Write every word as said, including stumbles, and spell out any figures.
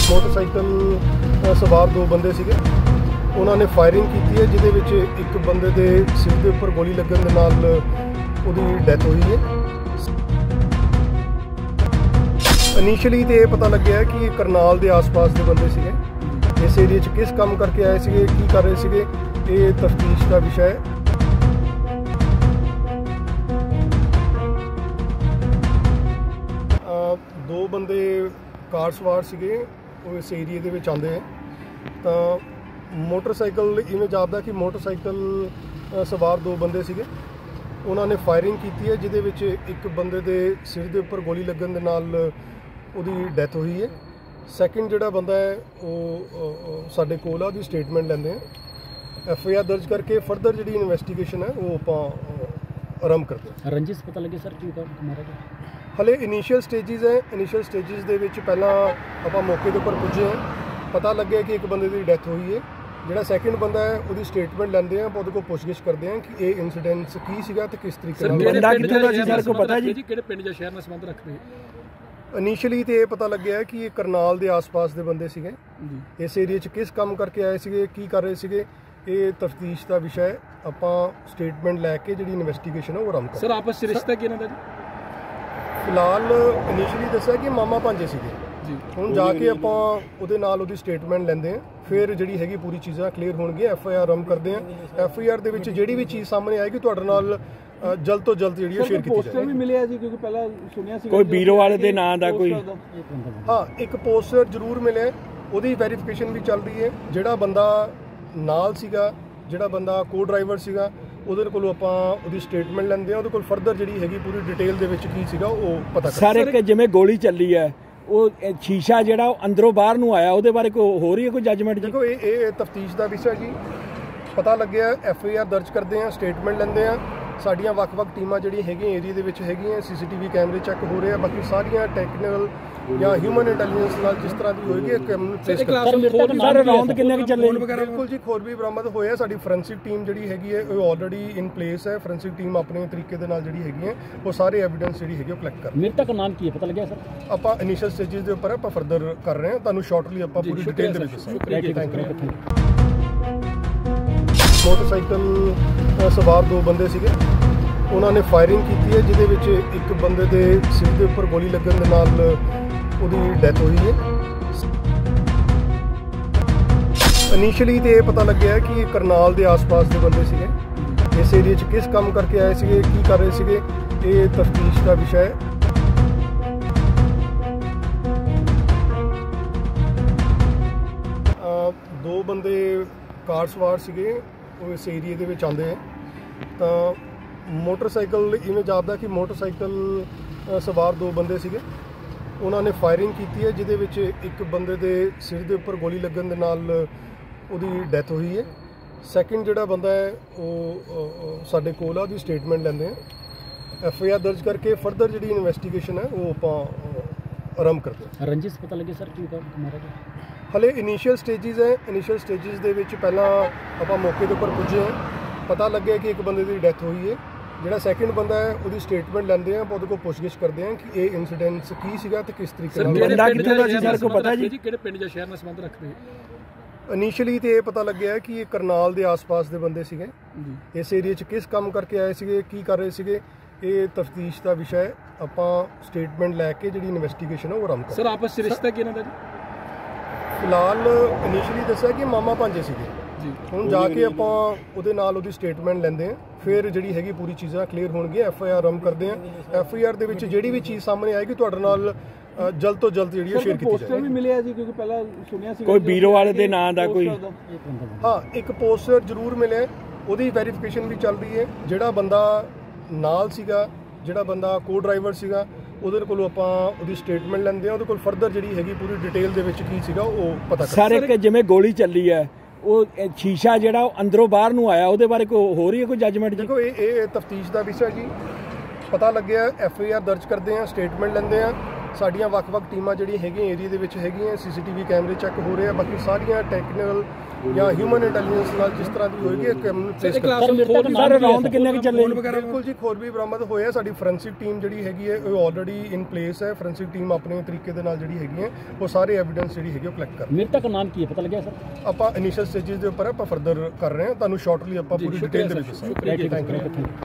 Motorcycle सवार दो बंदे सीगे उन्होंने फायरिंग की है जिहदे विच एक बंदे दे सिर के उपर गोली लगन दे नाल उहदी डेथ हुई है। इनिशियली तो यह पता लग्या है कि करनाल के आस पास के बंदे सीगे, इस एरिए च किस काम करके आए सीगे, की कर रहे सीगे, ये तफ्तीश का विषय है। दो बंदे कार सवार सीगे वो इस एरिए दे विच आंदे हैं तो मोटरसाइकिल इवें जापदा कि मोटरसाइकिल सवार दो बंदे सीगे उन्होंने फायरिंग की है जिहदे विच एक बंदे दे सिर के उपर गोली लगन दे नाल उहदी डेथ हुई है। सैकेंड जिहड़ा बंदा है वो साडे कोल आ, उहदी स्टेटमेंट लैंदे हैं, एफ आई आर दर्ज करके फर्दर जिहड़ी इन्वेस्टिगेशन है वो आपां आरंभ करते हैं। रंजिश पता लगे सर क्यों मारा गया? हले इनिशियल स्टेजिज है, इनिशियल स्टेजिज दे विच पहला आपां मौके दे उपर पुज्जे हैं, पता लगे कि एक बंदे की डेथ हुई है। ਜਿਹੜਾ ਸੈਕਿੰਡ ਬੰਦਾ ਹੈ ਉਹਦੀ ਸਟੇਟਮੈਂਟ ਲੈਂਦੇ ਆ, ਆਪਾਂ ਉਹਦੇ ਕੋਲ ਪੁੱਛਗਿੱਛ ਕਰਦੇ ਆ ਕਿ ਇਹ ਇਨਸੀਡੈਂਟਸ ਕੀ ਸੀਗਾ ਤੇ ਕਿਸ ਤਰੀਕੇ ਨਾਲ ਬੰਦਾ ਕਿੱਥੋਂ ਦਾ ਸੀ ਸਰ ਕੋ ਪਤਾ ਜੀ ਕਿਹੜੇ ਪਿੰਡ ਜਾਂ ਸ਼ਹਿਰ ਨਾਲ ਸੰਬੰਧ ਰੱਖਦੇ? ਇਨੀਸ਼ੀਅਲੀ ਤੇ ਇਹ ਪਤਾ ਲੱਗਿਆ ਕਿ ਇਹ ਕਰਨਾਲ ਦੇ ਆਸ-ਪਾਸ ਦੇ ਬੰਦੇ ਸੀਗੇ ਜੀ। ਇਸ ਏਰੀਆ 'ਚ ਕਿਸ ਕੰਮ ਕਰਕੇ ਆਏ ਸੀਗੇ, ਕੀ ਕਰ ਰਹੇ ਸੀਗੇ, ਇਹ ਤਫਤੀਸ਼ ਦਾ ਵਿਸ਼ਾ ਹੈ। ਆਪਾਂ ਸਟੇਟਮੈਂਟ ਲੈ ਕੇ ਜਿਹੜੀ ਇਨਵੈਸਟੀਗੇਸ਼ਨ ਹੈ ਉਹ ਆਰੰਭ ਕਰਾਂਗੇ। ਸਰ ਆਪਸ ਵਿੱਚ ਰਿਸ਼ਤਾ ਕਿਹਨਾਂ ਦਾ ਜੀ? ਫਿਲਹਾਲ ਇਨੀਸ਼ੀਅਲੀ ਦੱਸਿਆ ਕਿ ਮਾਮਾ ਭਾਂਜੇ ਸੀਗੇ ਜੀ। ਹੁਣ ਜਾ ਕੇ ਆਪਾਂ ਉਹਦੇ ਨਾਲ ਉਹਦੀ ਸਟੇਟਮੈਂਟ ਲੈਂਦੇ ਆ, ਫਿਰ ਜਿਹੜੀ ਹੈਗੀ ਪੂਰੀ ਚੀਜ਼ਾਂ ਕਲੀਅਰ ਹੋਣਗੀਆਂ। ਐਫ ਆਈ ਆਰ ਆਰੰਭ ਕਰਦੇ ਆ, ਐਫ ਆਈ ਆਰ ਦੇ ਵਿੱਚ ਜਿਹੜੀ ਵੀ ਚੀਜ਼ ਸਾਹਮਣੇ ਆਏਗੀ ਤੁਹਾਡੇ ਨਾਲ ਜਲਦ ਤੋਂ ਜਲਦ ਜਿਹੜੀ ਸ਼ੇਅਰ ਕੀਤੀ ਜਾਏਗੀ। ਪੋਸਟਰ ਵੀ ਮਿਲਿਆ ਜੀ ਕਿਉਂਕਿ ਪਹਿਲਾਂ ਸੁਣਿਆ ਸੀ ਕੋਈ ਬੀਰੋ ਵਾਲੇ ਦੇ ਨਾਂ ਦਾ ਕੋਈ, ਹਾਂ ਇੱਕ ਪੋਸਟਰ ਜ਼ਰੂਰ ਮਿਲਿਆ, ਉਹਦੀ ਵੈਰੀਫਿਕੇਸ਼ਨ ਵੀ ਚੱਲ ਰਹੀ ਹੈ। ਜਿਹੜਾ ਬੰਦਾ ਨਾਲ ਸੀਗਾ, ਜਿਹੜਾ ਬੰਦਾ ਕੋ ਡਰਾਈਵਰ ਸੀਗਾ, ਉਹਦੇ ਕੋਲੋਂ ਆਪਾਂ ਉਹਦੀ ਸਟੇਟਮੈਂਟ ਲੈਂਦੇ ਆ, ਉਹਦੇ ਕੋਲ ਫਰਦਰ ਜਿਹੜੀ ਹੈਗੀ ਪੂਰੀ ਡਿਟੇਲ ਦੇ ਵਿੱਚ ਕੀ ਸੀਗਾ ਉਹ ਪਤਾ ਕਰ। ਸਰ ਇੱਕ ਜਿਵੇਂ ਗੋਲੀ ਚੱਲੀ ਹੈ ਉਹ ਸ਼ੀਸ਼ਾ ਜਿਹੜਾ ਉਹ ਅੰਦਰੋਂ ਬਾਹਰ ਨੂੰ ਆਇਆ, ਉਹਦੇ ਬਾਰੇ ਕੋਈ ਹੋ ਰਹੀ ਹੈ ਕੋਈ ਜੱਜਮੈਂਟ? ਦੇਖੋ ਇਹ ਇਹ ਤਫਤੀਸ਼ ਦਾ ਵਿਸ਼ਾ ਜੀ, ਪਤਾ ਲੱਗਿਆ ਐਫ ਆਈ ਆਰ ਦਰਜ ਕਰਦੇ ਆ, ਸਟੇਟਮੈਂਟ ਲੈਂਦੇ ਆ। ਸਾਡੀਆਂ ਵੱਖ-ਵੱਖ ਟੀਮਾਂ ਜਿਹੜੀਆਂ ਹੈਗੀਆਂ ਏਰੀਆ ਦੇ ਵਿੱਚ ਹੈਗੀਆਂ, ਸੀ ਸੀ ਟੀ ਵੀ ਕੈਮਰੇ ਚੈੱਕ ਹੋ ਰਹੇ ਆ। ਬਾਕੀ ਸਾਰੀਆਂ ਟੈਕਨੀਕਲ ਜਾਂ ਹਿਊਮਨ ਇੰਟੈਲੀਜੈਂਸ ਨਾਲ ਜਿਸ ਤਰ੍ਹਾਂ ਦੀ ਹੋਏਗੀ ਇੱਕ ਕੈਮਰੇ ਟ੍ਰੇਸ ਕਰਦੇ। ਸਰ ਰਾਉਂਡ ਕਿੰਨੇ ਕੁ ਚੱਲੇ? ਬਿਲਕੁਲ ਜੀ, ਖੋਰ ਵੀ ਬਰਾਮਦ ਹੋਇਆ। ਸਾਡੀ ਫੋਰੈਂਸਿਕ ਟੀਮ ਜਿਹੜੀ ਹੈਗੀ ਹੈ ਉਹ ਆਲਰੇਡੀ ਇਨ ਪਲੇਸ ਹੈ। ਫੋਰੈਂਸਿਕ ਟੀਮ ਆਪਣੇ ਤਰੀਕੇ ਦੇ ਨਾਲ ਜਿਹੜੀ ਹੈਗੀ ਹੈ ਉਹ ਸਾਰੇ ਐਵੀਡੈਂਸ ਜਿਹੜੀ ਹੈਗੀ ਉਹ ਕਲੈਕਟ ਕਰ ਰਹੀ ਹੈ। ਮ੍ਰਿਤਕ ਦਾ ਨਾਮ ਕੀ ਹੈ ਪਤਾ ਲੱਗਿਆ ਸਰ? ਆਪਾਂ ਇਨੀਸ਼ੀਅਲ ਸਟੇਜਿਸ ਦੇ ਉੱਪਰ ਆਪਾਂ ਫਰਦਰ ਕਰ ਰਹੇ ਹਾਂ, ਤੁਹਾਨੂੰ ਸ਼ਾਰਟਲੀ ਆਪਾਂ ਪੂਰੀ ਡਿਟੇਲ ਦੇ ਵਿੱਚ ਦੱਸਾਂਗੇ। Thank you. ਮੋਟਰਸਾਈਕਲ ਸਵਾਰ ਦੋ ਬੰਦੇ ਸੀਗੇ ਉਹਨਾਂ ਨੇ ਫਾਇਰਿੰਗ ਕੀਤੀ ਹੈ ਜਿਹਦੇ ਵਿੱਚ ਇੱਕ ਬੰਦੇ ਦੇ ਸਿਰ ਦੇ ਉੱਪਰ ਗੋਲੀ ਲੱਗਣ ਦੇ ਨਾਲ ਉਹਦੀ ਡੈਥ ਹੋਈ ਹੈ। ਇਨੀਸ਼ੀਅਲੀ ਤੇ ਇਹ ਪਤਾ ਲੱਗਿਆ ਕਿ ਇਹ ਕਰਨਾਲ ਦੇ ਆਸ-ਪਾਸ ਦੇ ਬੰਦੇ ਸੀਗੇ, ਇਸ ਏਰੀਆ 'ਚ ਕਿਸ ਕੰਮ ਕਰਕੇ ਆਏ ਸੀਗੇ, ਕੀ ਕਰ ਰਹੇ ਸੀਗੇ, ਇਹ ਤਫਤੀਸ਼ ਦਾ ਵਿਸ਼ਾ ਹੈ। ਦੋ ਬੰਦੇ ਕਾਰ ਸਵਾਰ ਸੀਗੇ ਉਹ ਇਸ ਏਰੀਏ ਦੇ ਵਿੱਚ ਆਉਂਦੇ ਹੈ ਤਾਂ मोटरसाइकिल इवें जापदा कि मोटरसाइकिल सवार दो बंदे सीगे उन्होंने फायरिंग की है जिहदे विच एक बंदे दे सिर के उपर गोली लगन दे नाल उहदी डेथ हुई है। सैकेंड जिहड़ा बंदा है वो साडे कोल आ, उहदी स्टेटमेंट लैंदे हैं, एफ आई आर दर्ज करके फर्दर जिहड़ी इन्वेस्टिगेशन है वो आपां आरंभ करते हैं। रंजिश पता लगे सर क्यों मारा गया? हले इनिशियल स्टेजिज है, इनिशियल स्टेजिज दे विच पहला आपां मौके दे उपर पुज्जे हैं, पता लगे कि एक बंदे की डेथ हुई है। ਜਿਹੜਾ ਸੈਕਿੰਡ ਬੰਦਾ ਹੈ ਉਹਦੀ ਸਟੇਟਮੈਂਟ ਲੈਂਦੇ ਆ, ਆਪਾਂ ਉਹਦੇ ਕੋਲ ਪੁੱਛਗਿੱਛ ਕਰਦੇ ਆ ਕਿ ਇਹ ਇਨਸੀਡੈਂਟਸ ਕੀ ਸੀਗਾ ਤੇ ਕਿਸ ਤਰੀਕੇ ਨਾਲ ਬੰਦਾ ਕਿੱਥੋਂ ਦਾ ਸੀ ਸਰ ਕੋ ਪਤਾ ਜੀ ਕਿਹੜੇ ਪਿੰਡ ਜਾਂ ਸ਼ਹਿਰ ਨਾਲ ਸੰਬੰਧ ਰੱਖਦੇ? ਇਨੀਸ਼ੀਅਲੀ ਤੇ ਇਹ ਪਤਾ ਲੱਗਿਆ ਕਿ ਇਹ ਕਰਨਾਲ ਦੇ ਆਸ-ਪਾਸ ਦੇ ਬੰਦੇ ਸੀਗੇ ਜੀ। ਇਸ ਏਰੀਆ 'ਚ ਕਿਸ ਕੰਮ ਕਰਕੇ ਆਏ ਸੀਗੇ, ਕੀ ਕਰ ਰਹੇ ਸੀਗੇ, ਇਹ ਤਫਤੀਸ਼ ਦਾ ਵਿਸ਼ਾ ਹੈ। ਆਪਾਂ ਸਟੇਟਮੈਂਟ ਲੈ ਕੇ ਜਿਹੜੀ ਇਨਵੈਸਟੀਗੇਸ਼ਨ ਹੈ ਉਹ ਆਰੰਭ ਕਰਾਂਗੇ। ਸਰ ਆਪਸ ਵਿੱਚ ਰਿਸ਼ਤਾ ਕਿਹਨਾਂ ਦਾ ਜੀ? ਫਿਲਹਾਲ ਇਨੀਸ਼ੀਅਲੀ ਦੱਸਿਆ ਕਿ ਮਾਮਾ ਭਾਂਜੇ ਸੀਗੇ ਜੀ। ਹੁਣ ਜਾ ਕੇ ਆਪਾਂ ਉਹਦੇ ਨਾਲ ਉਹਦੀ ਸਟੇਟਮੈਂਟ ਲੈਂਦੇ ਆ, ਫਿਰ ਜਿਹੜੀ ਹੈਗੀ ਪੂਰੀ ਚੀਜ਼ਾਂ ਕਲੀਅਰ ਹੋਣਗੀਆਂ। ਐਫ ਆਈ ਆਰ ਆਰੰਭ ਕਰਦੇ ਆ, ਐਫ ਆਈ ਆਰ ਦੇ ਵਿੱਚ ਜਿਹੜੀ ਵੀ ਚੀਜ਼ ਸਾਹਮਣੇ ਆਏਗੀ ਤੁਹਾਡੇ ਨਾਲ ਜਲਦ ਤੋਂ ਜਲਦ ਜਿਹੜੀ ਸ਼ੇਅਰ ਕੀਤੀ ਜਾਏਗੀ। ਪੋਸਟਰ ਵੀ ਮਿਲਿਆ ਜੀ ਕਿਉਂਕਿ ਪਹਿਲਾਂ ਸੁਣਿਆ ਸੀ ਕੋਈ ਬੀਰੋ ਵਾਲੇ ਦੇ ਨਾਂ ਦਾ ਕੋਈ, ਹਾਂ ਇੱਕ ਪੋਸਟਰ ਜ਼ਰੂਰ ਮਿਲਿਆ, ਉਹਦੀ ਵੈਰੀਫਿਕੇਸ਼ਨ ਵੀ ਚੱਲ ਰਹੀ ਹੈ। ਜਿਹੜਾ ਬੰਦਾ ਨਾਲ ਸੀਗਾ, ਜਿਹੜਾ ਬੰਦਾ ਕੋ ਡਰਾਈਵਰ ਸੀਗਾ, ਉਹਦੇ ਕੋਲੋਂ ਆਪਾਂ ਉਹਦੀ ਸਟੇਟਮੈਂਟ ਲੈਂਦੇ ਆ, ਉਹਦੇ ਕੋਲ ਫਰਦਰ ਜਿਹੜੀ ਹੈਗੀ ਪੂਰੀ ਡਿਟੇਲ ਦੇ ਵਿੱਚ ਕੀ ਸੀਗਾ ਉਹ ਪਤਾ ਕਰ। ਸਰ ਇੱਕ ਜਿਵੇਂ ਗੋਲੀ ਚੱਲੀ ਹੈ ਉਹ ਸ਼ੀਸ਼ਾ ਜਿਹੜਾ ਉਹ ਅੰਦਰੋਂ ਬਾਹਰ ਨੂੰ ਆਇਆ, ਉਹਦੇ ਬਾਰੇ ਕੋਈ ਹੋ ਰਹੀ ਹੈ ਕੋਈ ਜੱਜਮੈਂਟ? ਦੇਖੋ ਇਹ ਇਹ ਤਫਤੀਸ਼ ਦਾ ਵਿਸ਼ਾ ਜੀ, ਪਤਾ ਲੱਗਿਆ ਐਫ ਆਈ ਆਰ ਦਰਜ ਕਰਦੇ ਆ, ਸਟੇਟਮੈਂਟ ਲੈਂਦੇ ਆ। ਸਾਡੀਆਂ ਵੱਖ-ਵੱਖ ਟੀਮਾਂ ਜਿਹੜੀਆਂ ਹੈਗੀਆਂ ਏਰੀਆ ਦੇ ਵਿੱਚ ਹੈਗੀਆਂ, ਸੀਸੀਟੀਵੀ ਕੈਮਰੇ ਚੈੱਕ ਹੋ ਰਹੇ ਆ, ਬਾਕੀ ਸਾਰੀਆਂ ਟੈਕਨੀਕਲ ਜਾਂ ਹਿਊਮਨ ਇੰਟੈਲੀਜੈਂਸ ਨਾਲ ਜਿਸ ਤਰ੍ਹਾਂ ਦੀ ਹੋਏਗੀ ਸਰ ਰਾਉਂਡ ਕਿੰਨੇ ਕੁ ਚੱਲੇ? ਬਿਲਕੁਲ ਜੀ, ਖੋਰ ਵੀ ਬਰਾਮਦ ਹੋਇਆ। ਸਾਡੀ ਫੋਰੈਂਸਿਕ ਟੀਮ ਜਿਹੜੀ ਹੈਗੀ ਹੈ ਉਹ ਆਲਰੇਡੀ ਇਨ ਪਲੇਸ ਹੈ। ਫੋਰੈਂਸਿਕ ਟੀਮ ਆਪਣੇ ਤਰੀਕੇ ਦੇ ਨਾਲ ਜਿਹੜੀ ਹੈਗੀ ਹੈ ਉਹ ਸਾਰੇ ਐਵੀਡੈਂਸ ਜਿਹੜੀ ਹੈਗੀ ਉਹ ਕਲੈਕਟ ਕਰ ਰਹੀ ਹੈ। ਮ੍ਰਿਤਕ ਨਾਮ ਕੀ ਹੈ ਪਤਾ ਲੱਗਿਆ ਸਰ? ਆਪਾਂ ਇਨੀਸ਼ੀਅਲ ਸਟੇजेस ਦੇ ਉੱਪਰ ਆਪਾਂ ਫਰਦਰ ਕਰ ਰਹੇ ਹਾਂ, ਤੁਹਾਨੂੰ ਸ਼ਾਰਟਲੀ ਆਪਾਂ ਪੂਰੀ ਡਿਟੇਲ ਦੇ ਵਿੱਚ ਦੱਸਾਂਗੇ। Thank you.